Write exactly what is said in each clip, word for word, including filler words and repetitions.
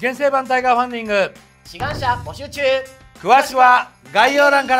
験生版タイガーファンディング志願者募集中。 詳しくは概要欄から。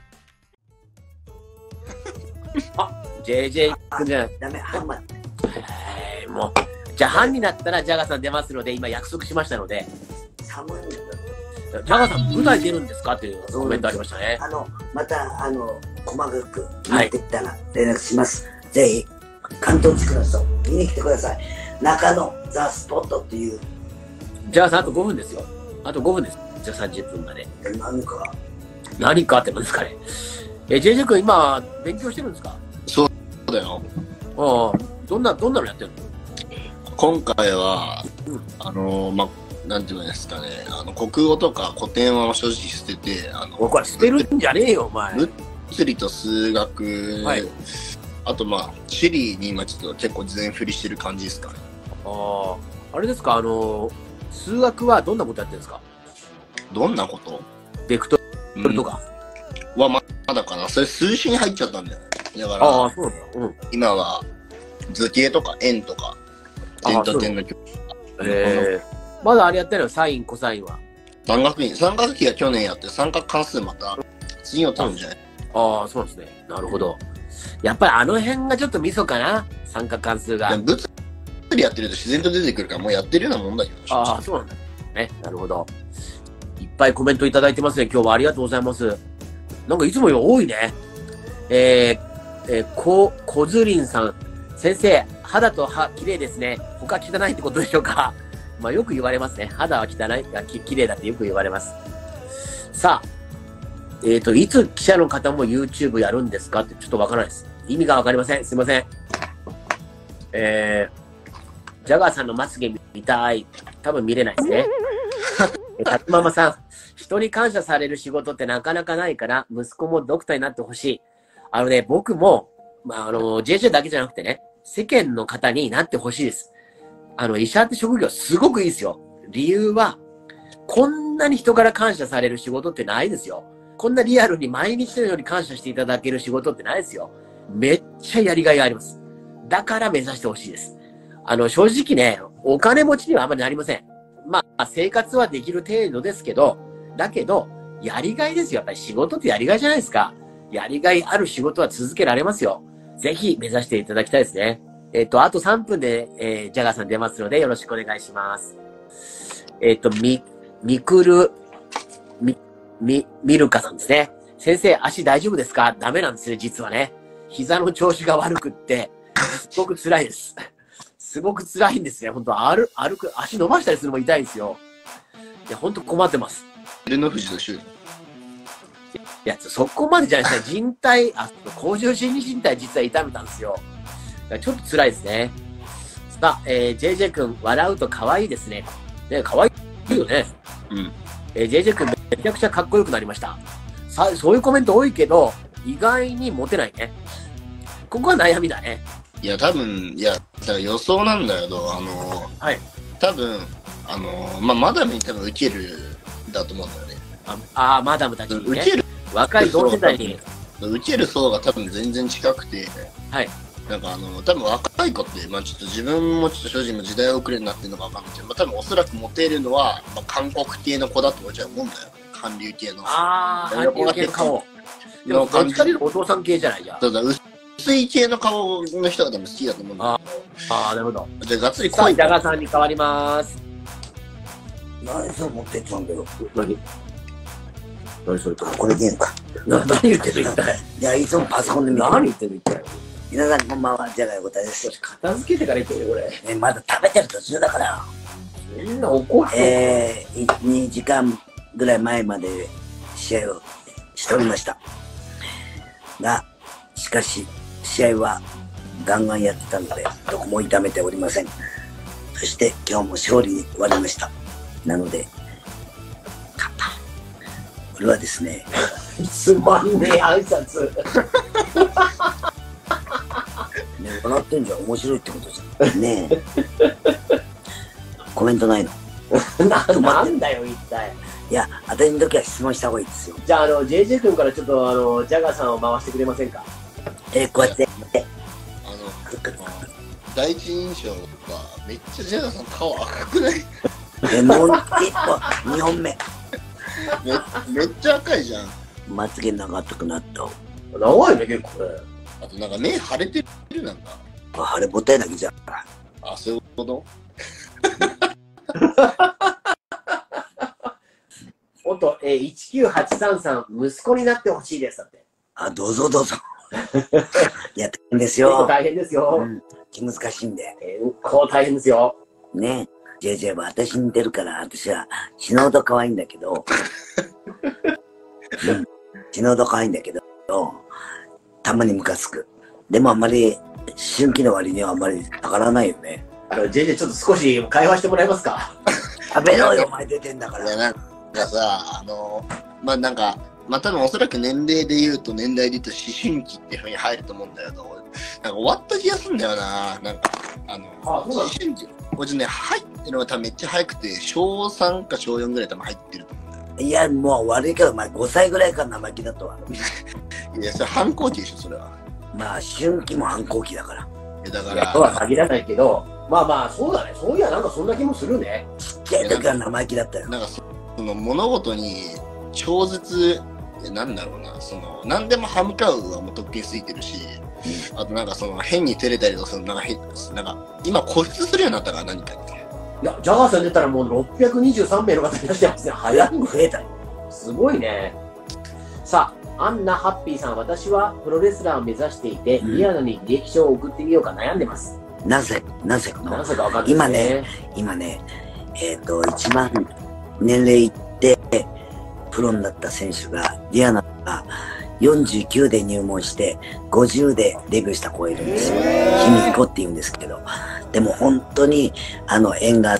あ、ジェージェー 君じゃない。 ダメ、ハンマー。 えー、もう。じゃあ、班になったらジャガーさん出ますので、今約束しましたので。 寒いんだ。 ジャガーさん、舞台出るんですかっていうコメントありましたね。 あの、また、あの、細かく決まっていったら連絡します。はい、ぜひ、関東地区の人、見に来てください。中野ザ・スポットっていう。 ジャガーさん、あとごふんですよ。あとごふんです。じゃあさんじゅっぷんまで。 え、何か何かって何ですかね。え、ジェージェー 君、今、勉強してるんですか？ そうだよ。 ああ、どんな、どんなのやってるの？ 今回は、 うん、 あの、ま、なんていうんですかね、あの、国語とか古典は正直捨てて、あの、 これ捨てるんじゃねえよ、お前。 物理と数学、はい、あとまあ、地理に今ちょっと結構全振りしてる感じですかね。 ああ、あれですか、あの、数学はどんなことやってるんですか？ どんなこと？ ベクトルとか、 うん、はまだかな。それ数詞に入っちゃったんだよね。だから、 ああ、そうなんだ。うん、 今は図形とか円とか、点と点の距離。 ええー、まだあれやってるよ、サイン、コサインは。 三角比、三角比が去年やって、三角関数また次のターンじゃない？ ああ、そうなんですね。なるほど。やっぱりあの辺がちょっとミソかな、三角関数が。 物理やってると自然と出てくるから、もうやってるようなもんだけど。 ああ、そうなんだ。ね、なるほど。いっぱいコメントいただいてますね。今日はありがとうございます。なんかいつもより多いね。えー、えー、こ、こずりんさん。先生、肌と歯綺麗ですね。他汚いってことでしょうか？まあよく言われますね。肌は汚い、あ、き、綺麗だってよく言われます。さあ、えっと、いつ記者の方も YouTube やるんですかってちょっとわからないです。意味がわかりません。すいません。えー、ジャガーさんのまつげ見たい。多分見れないですね。たつママさん、人に感謝される仕事ってなかなかないから、息子もドクターになってほしい。あのね、僕も、まあ、あの、ジェージェー だけじゃなくてね、世間の方になってほしいです。あの、医者って職業すごくいいですよ。理由は、こんなに人から感謝される仕事ってないですよ。こんなリアルに毎日のように感謝していただける仕事ってないですよ。めっちゃやりがいがあります。だから目指してほしいです。あの、正直ね、お金持ちにはあまりなりません。まあ、生活はできる程度ですけど、だけど、やりがいですよ。やっぱり仕事ってやりがいじゃないですか。やりがいある仕事は続けられますよ。ぜひ目指していただきたいですね。えっと、あとさんぷんで、えー、ジャガーさん出ますのでよろしくお願いします。えっと、み、みくる、み、み、みるかさんですね。先生、足大丈夫ですか？ダメなんですね、実はね。膝の調子が悪くって、すごく辛いです。すごく辛いんですね。本当歩、歩く、足伸ばしたりするのも痛いんですよ。いや、本当困ってます。 照ノ富士の周囲。 いや、そこまでじゃないですね。人体、あ、甲状腺靭帯実は痛めたんですよ。ちょっと辛いですね。さあ、えー、ジェージェー 君、笑うと可愛いですね。ね、可愛いよね。 うん。 えー、ジェージェー 君、めちゃくちゃかっこよくなりました。さ、そういうコメント多いけど、意外にモテないね。ここは悩みだね。 いや、多分、いや、だから予想なんだけど、あのー、 はい。 多分、あのー、まあ、マダムに多分受ける、だと思うんだよね。 ああ、マダムたちにね。 受ける。 若い同世代に。 受ける層が多分全然近くて、 はい。 なんかあの、多分若い子って、まあちょっと自分もちょっと正直時代遅れになってるのかわかんないけど、まあ多分おそらくモテるのは、まあ韓国系の子だとじゃあ思うんだよ。韓流系の。 ああ、韓流系の顔。でも、どっちかというとお父さん系じゃないじゃん。 ただ、薄い系の顔の人が多分好きだと思うんだよ。 ああ、なるほど。 じゃあ、がっつり濃い。 ジャガーさんに変わりまーす。 何そう持ってっちゃうんだよ。 何何それと。 これでいいのか。 な、何言ってる一体。 いや、いつもパソコンで見てる。 何言ってる一体。 皆さんこんばんは、ジャガー横田です。 片付けてから言ってるよ、これ。 ね、まだ食べてる途中だから。 みんな怒って。 えー、にじかんぐらい前まで試合をしておりました。が、しかし、試合はガンガンやってたので、どこも痛めておりません。そして今日も勝利に終わりました。なので、勝った。これはですね、 つまんねえ挨拶。 ね、笑ってんじゃん、面白いってことじゃん。ねえ。コメントないのな、なんだよ、一体。 いや、当たりの時は質問した方がいいですよ。 じゃあ、あの、ジェージェー 君からちょっと、あの、ジャガーさんを回してくれませんか？ えー、こうやって。 あの、第一印象がめっちゃジャガーさん顔赤くない？ で、もう一本、二本目。 めめっちゃ赤いじゃん。 まつげ長くなった。 長いね、結構ね。 あとなんか目腫れてるなんか。 あ、腫れぼったいだけじゃん。 あ、そういうことおっと、えー、いちきゅうはちさんさん、息子になってほしいですだって。 あ、どうぞどうぞ。いや、大変です結構よ。 大変ですよ。 うん。気難しいんで。 結構大変ですよ。 ね。ジェイジェイ は私に似てるから、私は死ぬほど可愛いんだけど、うん。死ぬほど可愛いんだけど、たまにムカつく。でもあんまり、春季の割にはあんまり上がらないよね。 あの、ジェイジェイ ちょっと少し会話してもらえますか？ 食べろよ、お前出てんだかいや、 ら。 なんかさ、あの、まあ、なんか、まあ、多分おそらく年齢で言うと、年代で言うと思春期っていうふうに入ると思うんだけど、なんか終わった気がするんだよな。なんか、あの、 あ、そうなの？ 思春期、俺ね、入ってるのが多分めっちゃ早くて、しょうさんかしょうよんぐらい多分入ってると思うんだよ。 いや、もう悪いけど、お前ごさいぐらいから生意気だとは。 いや、それ反抗期でしょ、それは。 まあ、春季も反抗期だから。 いや、だかいや、とはら、 限らないけど、まあまあ、そうだね。そういや、なんかそんな気もするね。 ちっちゃい時から生意気だったよ。 なんかそ、その物事に超絶、えなんだろうな、その、何でも歯向かうはもうとっくについてるし、あとなんかその変に照れたりとか、そのなんか変、なんか今固執するようになったから何かに。 いや、ジャガーさん出たらもうろっぴゃくにじゅうさんめいの方いらっしゃいますね。早いね。 増えたよ。 すごいね。さあ、アンナハッピーさん、私はプロレスラーを目指していて、 うんリアルに履歴書を送ってみようか悩んでます。 なぜ、なぜこなの、 ぜかわかんないです今ね、今ね、えっ、と、一番年齢いって、プロになった選手が、ディアナがよんじゅうきゅうで入門して、ごじゅうでデビューした子がいるんですよ。卑弥呼って言うんですけど。でも本当に、あの、縁があって、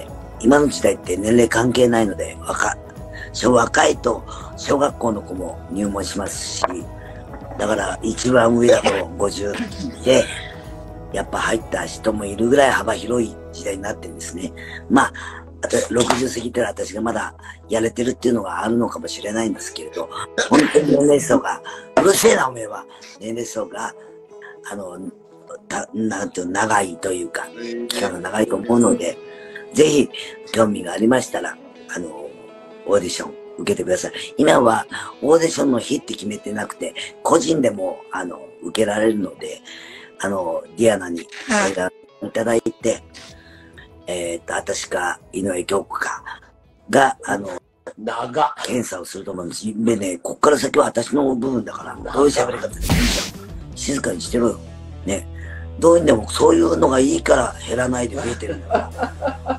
今の時代って年齢関係ないので、若、小若いと小学校の子も入門しますし、だから一番上だとごじゅうで、やっぱ入った人もいるぐらい幅広い時代になってるんですね。まあ、あとろくじゅう過ぎてる私がまだやれてるっていうのがあるのかもしれないんですけれど、本当に年齢層が、うるせえなおめえは、年齢層が、あの、たなんていうの、長いというか、期間が長いと思うので、ぜひ興味がありましたら、あの、オーディション受けてください。今はオーディションの日って決めてなくて、個人でも、あの、受けられるので、あの、ディアナに相談いただいて、えっと、私か、井上京子か、が、あの、 長っ。 検査をすると思うんです。でね、こっから先は私の部分だから、どういう喋り方でいいじゃん。静かにしてろよ。ね。どうにでもそういうのがいいから減らないで増えてるんだから。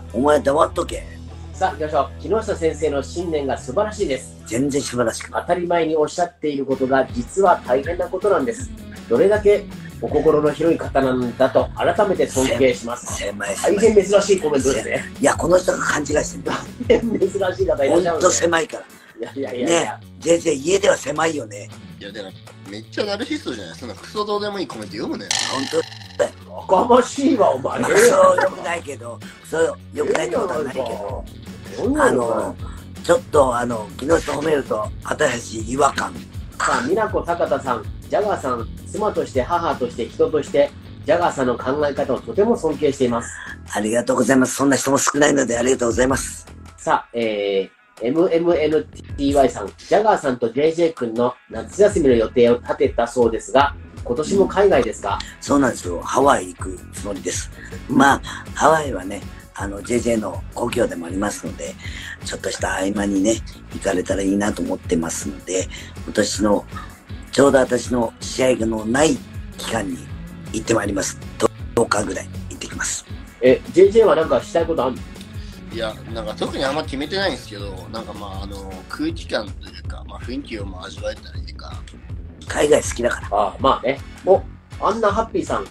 お前黙っとけ。 さあ、行きましょう。木下先生の信念が素晴らしいです。 全然素晴らしくない。 当たり前におっしゃっていることが実は大変なことなんです。どれだけお心の広い方なんだと改めて尊敬します。 狭い大狭い。 変珍しいコメントですね。 いや、この人が勘違いしてるんだ。 珍しい方いらっしゃるんでほんと狭いから。 いやいやいやいや、 ね。全然家では狭いよね。 いや、でもめっちゃナルシストじゃない。そんなクソどうでもいいコメント読むね。 ほんと。 やかましいわ、お前。 まあ、そうよくないけど、そうよくないってことはないけど、あの、ちょっとあの、木下褒めると、私違和感。 さあ、美奈子坂田さん、ジャガーさん、妻として母として人として、ジャガーさんの考え方をとても尊敬しています。 ありがとうございます。そんな人も少ないのでありがとうございます。 さあ、えー、エムエムエヌティーワイ さん、ジャガーさんと ジェイジェイ 君の夏休みの予定を立てたそうですが、今年も海外ですか？ そうなんですよ。ハワイ行くつもりです。まあ、ハワイはね、あの、ジェイジェイ の故郷でもありますので、ちょっとした合間にね、行かれたらいいなと思ってますので、今年の、ちょうど私の試合のない期間に行ってまいります。とおかぐらい行ってきます。 え、ジェイジェイ はなんかしたいことあるの？ いや、なんか特にあんま決めてないんですけど、なんかまあ、あの、空気感というか、まあ雰囲気をまあ味わえたらいいかなと。 海外好きだから。 ああ、まあね。お、アンナハッピーさん、 うん、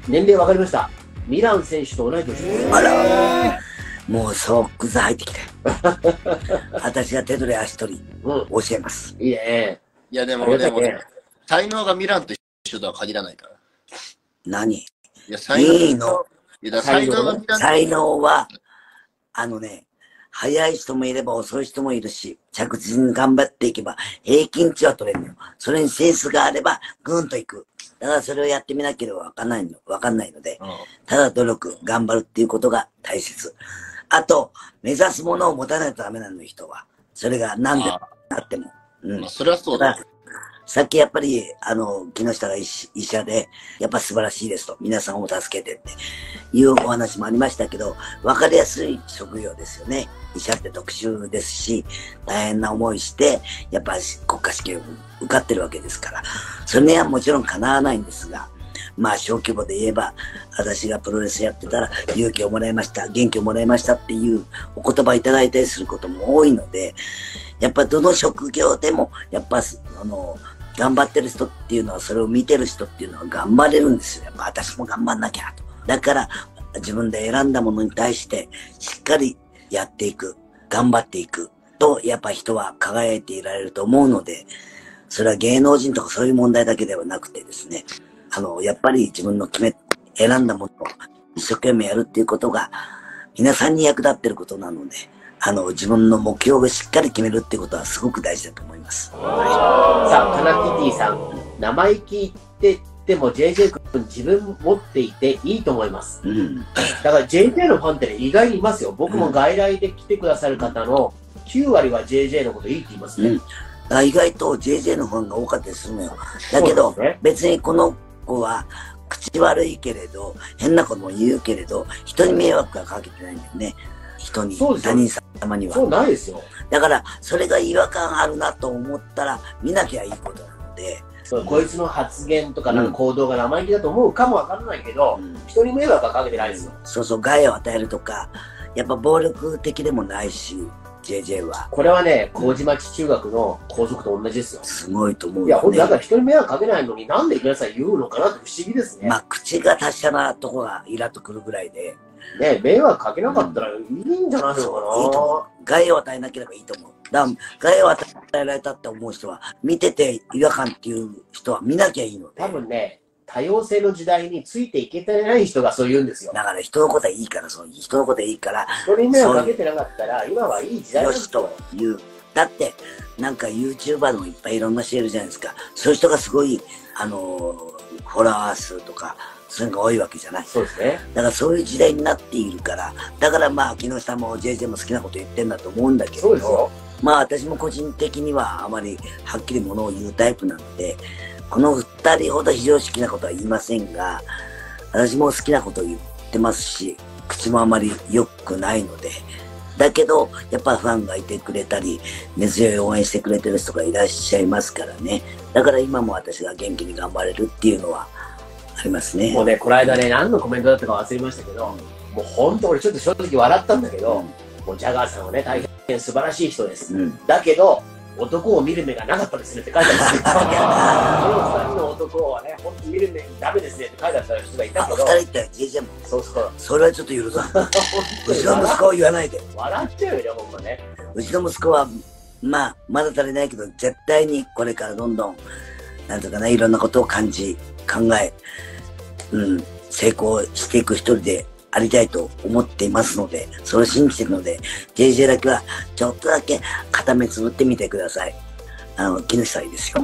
年齢わかりました。ミラン選手と同い年です。 あら、もうソックス入ってきて。私が手取り足取り、 うん、 教えます。 いいね。 いや、でも、でも、才能がミランと一緒とは限らないから。 何？ いや、才能。 いいの。 いや、才能がミラン。 才能は、あのね、早い人もいれば遅い人もいるし、着実に頑張っていけば平均値は取れるのよ。それにセンスがあればぐんといく。だからそれをやってみなければわかんないの、わかんないので、うん、ただ努力、頑張るっていうことが大切。 あと、目指すものを持たないとダメなの、人は。それが何であっても。うん。 まあ、それはそうだ。 さっきやっぱり、あの、木下が医者で、やっぱ素晴らしいですと。皆さんを助けてっていうお話もありましたけど、わかりやすい職業ですよね。医者って特殊ですし、大変な思いして、やっぱり国家試験を受かってるわけですから、それにはもちろん叶わないんですが、まあ小規模で言えば、私がプロレスやってたら勇気をもらいました、元気をもらいましたっていうお言葉いただいたりすることも多いので、やっぱどの職業でも、やっぱあの、頑張ってる人っていうのは、それを見てる人っていうのは頑張れるんですよ。やっぱ私も頑張んなきゃと。だから自分で選んだものに対してしっかりやっていく、頑張っていくと、やっぱ人は輝いていられると思うので、それは芸能人とかそういう問題だけではなくてですね、あの、やっぱり自分の決め、選んだものを一生懸命やるっていうことが皆さんに役立ってることなので、あの、自分の目標をしっかり決めるっていうことはすごく大事だと思います。 はい、さあ、カナキティさん、生意気言ってても ジェイジェイ 君自分持っていていいと思います。うん、だから ジェイジェイ のファンってね、意外にいますよ。僕も外来で来てくださる方のきゅうわりは ジェイジェイ のこといいって言いますね。うん、だから意外と ジェイジェイ のファンが多かったりするのよ。だけど、ね、別にこの子は口悪いけれど、変なことも言うけれど、人に迷惑はかけてないんだよね。人に、他人様には。 そうないですよ。 だから、それが違和感あるなと思ったら、見なきゃいいことなので。 そう、うん、こいつの発言とかなんか行動が生意気だと思うかもわからないけど、うん、人に迷惑はかけてないですよ。 そうそう、害を与えるとか、やっぱ暴力的でもないし、ジェイジェイ は。 これはね、麹町中学の校則と同じですよ。 すごいと思うよ、ね。 いや、ほんとだから人に迷惑かけないのになんで皆さん言うのかなって不思議ですね。 まあ、口が達者なとこがイラっとくるぐらいで。 ね、迷惑かけなかったらいいんじゃないのかな。うん、いいと思う。 害を与えなければいいと思う。だから害を与えられたって思う人は、見てて違和感っていう人は見なきゃいいので。 多分ね、多様性の時代についていけてない人がそう言うんですよ。 だから人のことはいいから、そういう人のことはいいから。 人に迷惑かけてなかったら、今はいい時代だという。だって、なんか YouTuber でもいっぱいいろんな人いるじゃないですか。そういう人がすごい、あのー、フォロワー数とか、そういうのが多いわけじゃない。 そうですね。 だからそういう時代になっているから、だからまあ、木下も ジェイジェイ も好きなこと言ってんだと思うんだけど、 そうですよ。 まあ私も個人的にはあまりはっきりものを言うタイプなので、この二人ほど非常識なことは言いませんが、私も好きなことを言ってますし、口もあまり良くないので、だけど、やっぱファンがいてくれたり、根強い応援してくれてる人がいらっしゃいますからね。だから今も私が元気に頑張れるっていうのはありますね。 もうね、この間ね、何のコメントだったか忘れましたけど、もう本当俺ちょっと正直笑ったんだけど、うん、もうジャガーさんはね、大変素晴らしい人です。うん、だけど、男を見る目がなかったですねって書いてあるんですよ。このふたりの男はね、本当に見る目ダメですねって書いてあった人がいたけど。 ふたりって ジェイジェイ も。 そうそう。 それはちょっと許さん。うちの息子を言わないで。 笑っちゃうよね、ほんまね。 うちの息子は、まあ、まだ足りないけど、絶対にこれからどんどん、なんとかね、いろんなことを感じ、考え、うん、成功していく一人でありたいと思っていますので、それを信じているので、ジェイジェイ だけはちょっとだけ片目つぶってみてください。あの、木下いいですよ。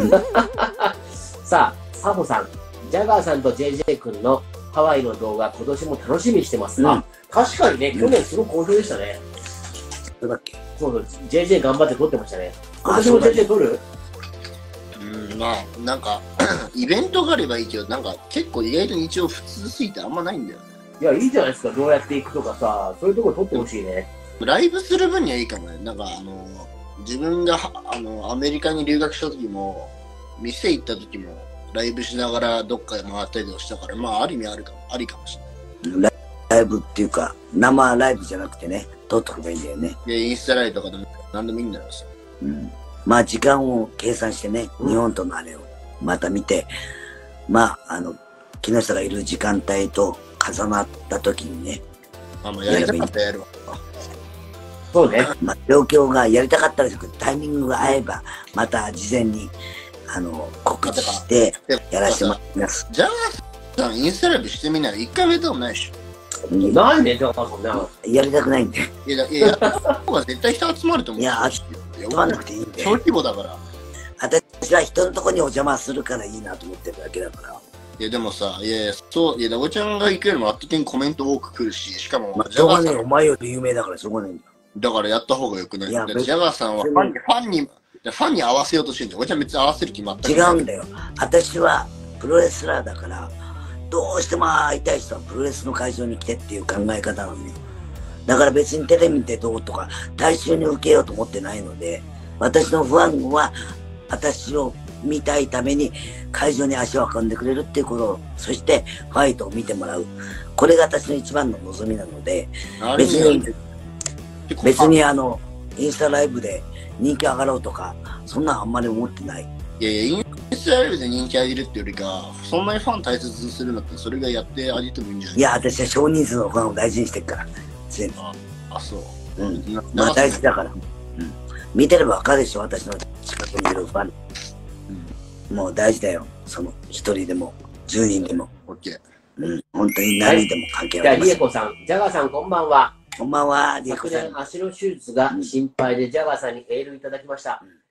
さあ、サホさん、ジャガーさんと ジェイジェイ 君のハワイの動画、今年も楽しみにしてますが、うん、確かにね、去年すごく好評でしたね。 そうだっけ？ そうそう、ジェイジェイ 頑張って撮ってましたね。今年も ジェイジェイ 撮る？ うん、まあ、なんか、イベントがあればいいけど、なんか結構意外と日曜普通すぎてあんまないんだよね。 いや、いいじゃないですか、どうやっていくとかさ、そういうところ撮ってほしいね。 ライブする分にはいいかもね。なんか、あの、自分があのアメリカに留学した時も、店行った時も、ライブしながらどっかで回ったりとかしたから、まあ、ある意味あるかも、ありかもしれない。 ライブっていうか、生ライブじゃなくてね、撮っとけばいいんだよね。 で、インスタライブとかでも何でもいいんだよ。 うん。まあ、時間を計算してね、うん、日本とのあれをまた見て、まあ、あの、木下がいる時間帯と重なった時にね、 あ、まあ、やりたかったらやるわ。 そうね。 まあ、状況がやりたかったらですけど、タイミングが合えば、また事前に、あの、告知してやらせてもらいます。 じゃあ、さん、インスタライブしてみない。一回もやったことないでしょ。 なんでじゃあ、そんな。 やりたくないんで。 いや、いや、やった方が絶対人集まると思う。 いや、集まんなくていいんで。 小規模だから。 私は人のとこにお邪魔するからいいなと思ってるだけだから。 いや、でもさ、いやいや、そう、いや、ダゴちゃんが行くよりも圧倒的にコメント多く来るし、しかも、 まあ、 ジャガーさんしょうがねえ、お前より有名だからしょうがねえんだよ。 だからやった方がよくない。 いやだってジャガーさんはファンに、ファンに、ファンに合わせようとしてるんだよ。おちゃん別に合わせる気全く違うんだよ。私はプロレスラーだから、どうしても会いたい人はプロレスの会場に来てっていう考え方なのよ。だから別にテレビ見てどうとか、大衆に受けようと思ってないので、私のファンは、私を見たいために会場に足を運んでくれるっていうことを、そしてファイトを見てもらう。これが私の一番の望みなので、別に、別にあの、インスタライブで人気上がろうとか、そんなんあんまり思ってない。 いやいや、インスタライブで人気上げるってよりか、そんなにファン大切にするんだったら、それがやってあげてもいいんじゃない？ いや、私は少人数のファンを大事にしてるから。全部。 あ、あそう。 うん。まあ大事だから。うん。見てればわかるでしょ、私の近くにいるファン。うん。もう大事だよ。その、一人でも、十人でも。 オッケー。 うん。本当に何でも関係じゃあ、 ありません。 リエコさん、ジャガーさんこんばんは。 こんばんは、リエコ昨さん。 年足の手術が心配で、ジャガーさんにエールいただきました。 うん